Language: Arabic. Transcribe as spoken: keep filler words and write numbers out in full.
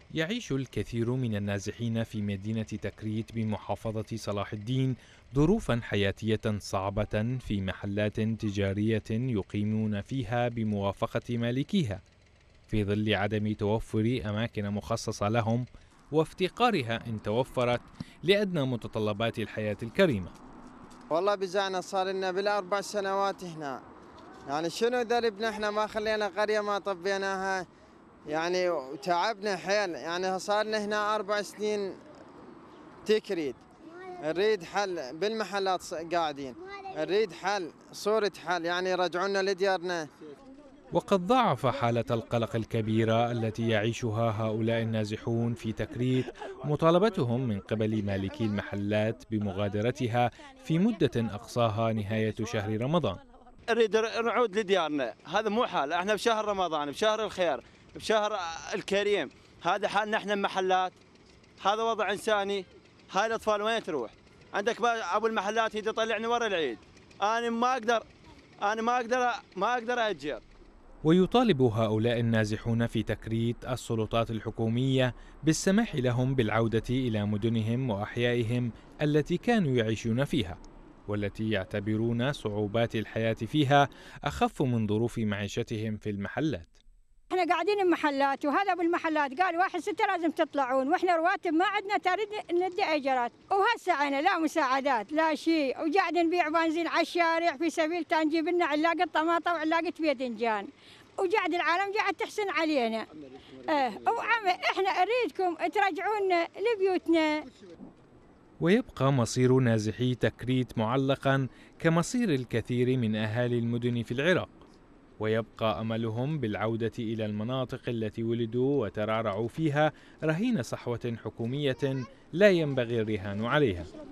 يعيش الكثير من النازحين في مدينة تكريت بمحافظة صلاح الدين ظروفا حياتية صعبة في محلات تجارية يقيمون فيها بموافقة مالكيها، في ظل عدم توفر أماكن مخصصة لهم وافتقارها إن توفرت لأدنى متطلبات الحياة الكريمة. والله بزعنا صار لنا بالأربع سنوات هنا، يعني شنو ذنبنا احنا؟ ما خلينا قرية ما طبيناها، يعني وتعبنا حيل، يعني صار لنا هنا أربع سنين تكريت. نريد حل بالمحلات قاعدين، نريد حل صورة حل، يعني يرجعونا لديارنا. وقد ضاعف حالة القلق الكبيرة التي يعيشها هؤلاء النازحون في تكريت مطالبتهم من قبل مالكي المحلات بمغادرتها في مدة أقصاها نهاية شهر رمضان. نريد نعود لديارنا، هذا مو حال، احنا بشهر رمضان، بشهر الخير، بشهر الكريم، هذا حالنا احنا محلات، هذا وضع انساني. هاي الاطفال وين تروح؟ عندك ابو المحلات يجي يطلعني ورا العيد، انا ما اقدر انا ما اقدر ما اقدر اجر. ويطالب هؤلاء النازحون في تكريت السلطات الحكومية بالسماح لهم بالعودة إلى مدنهم وأحيائهم التي كانوا يعيشون فيها، والتي يعتبرون صعوبات الحياة فيها أخف من ظروف معيشتهم في المحلات. احنا قاعدين بمحلات، وهذا بالمحلات قال واحد ستة لازم تطلعون، واحنا رواتب ما عندنا ترد ندي اجرات، وهسه عنا لا مساعدات لا شيء، وقاعد نبيع بنزين على الشارع في سبيل تنجيب لنا علاقة طماطم وعلاقة باذنجان، وقاعد العالم قاعد تحسن علينا. اه وعم احنا اريدكم ترجعونا لبيوتنا. ويبقى مصير نازحي تكريت معلقا كمصير الكثير من أهالي المدن في العراق، ويبقى أملهم بالعودة إلى المناطق التي ولدوا وترعرعوا فيها رهين صحوة حكومية لا ينبغي الرهان عليها.